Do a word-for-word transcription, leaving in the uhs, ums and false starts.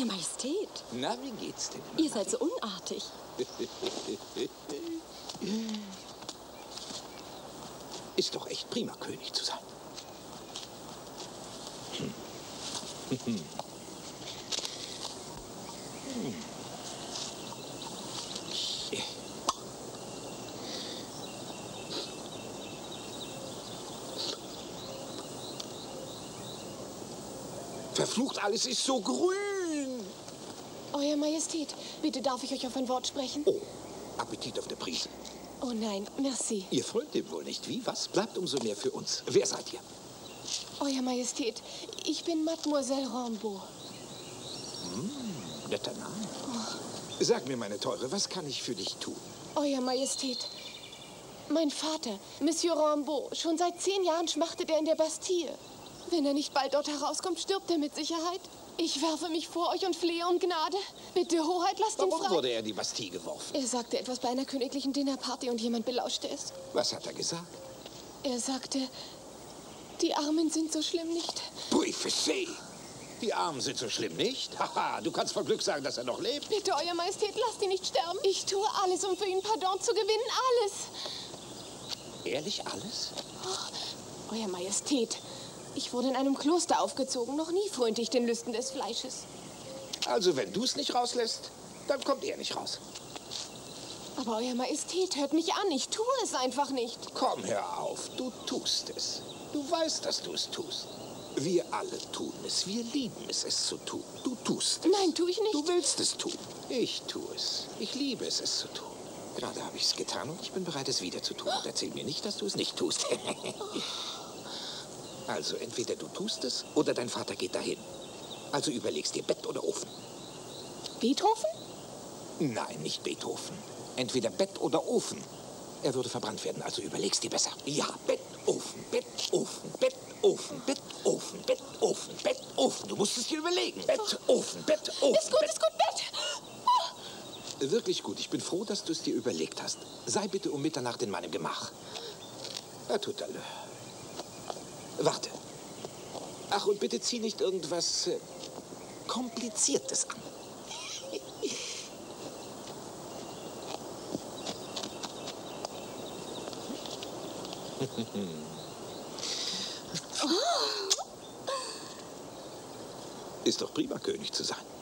Euer Majestät. Na, wie geht's denn? Ihr seid so unartig. Ist doch echt prima, König zu sein. Hm. Hm. Verflucht, alles ist so grün. Euer Majestät, bitte darf ich euch auf ein Wort sprechen? Oh, Appetit auf der Prise. Oh nein, merci. Ihr folgt dem wohl nicht, wie? Was? Bleibt umso mehr für uns. Wer seid ihr? Euer Majestät, ich bin Mademoiselle Rambaud. Hm, netter Name. Oh. Sag mir, meine Teure, was kann ich für dich tun? Euer Majestät, mein Vater, Monsieur Rambaud, schon seit zehn Jahren schmachtet er in der Bastille. Wenn er nicht bald dort herauskommt, stirbt er mit Sicherheit. Ich werfe mich vor euch und flehe um Gnade. Bitte, Hoheit, lasst ihn frei. Warum wurde er in die Bastille geworfen? Er sagte etwas bei einer königlichen Dinnerparty und jemand belauschte es. Was hat er gesagt? Er sagte, die Armen sind so schlimm nicht. Pui Fessé! Die Armen sind so schlimm nicht? Haha, du kannst vor Glück sagen, dass er noch lebt. Bitte, Euer Majestät, lasst ihn nicht sterben. Ich tue alles, um für ihn Pardon zu gewinnen. Alles. Ehrlich alles? Oh, Euer Majestät, ich wurde in einem Kloster aufgezogen. Noch nie frönte ich den Lüsten des Fleisches. Also, wenn du es nicht rauslässt, dann kommt er nicht raus. Aber Euer Majestät, hört mich an. Ich tue es einfach nicht. Komm, hör auf. Du tust es. Du weißt, dass du es tust. Wir alle tun es. Wir lieben es, es zu tun. Du tust es. Nein, tue ich nicht. Du willst es tun. Ich tue es. Ich liebe es, es zu tun. Gerade habe ich es getan und ich bin bereit, es wieder zu tun. Und erzähl mir nicht, dass du es nicht tust. Also, entweder du tust es oder dein Vater geht dahin. Also überlegst dir Bett oder Ofen. Beethoven? Nein, nicht Beethoven. Entweder Bett oder Ofen. Er würde verbrannt werden, also überlegst dir besser. Ja, Bett, Ofen, Bett, Ofen, Bett, Ofen, Bett, Ofen, Bett, Ofen, Bett, Ofen. Du musst es dir überlegen. Bett, Ofen, Bett, Ofen. Ist gut, Bett. ist gut, Bett. Wirklich gut. Ich bin froh, dass du es dir überlegt hast. Sei bitte um Mitternacht in meinem Gemach. À tout à l'heure. Warte. Ach, und bitte zieh nicht irgendwas äh, Kompliziertes an. Ist doch prima, König zu sein.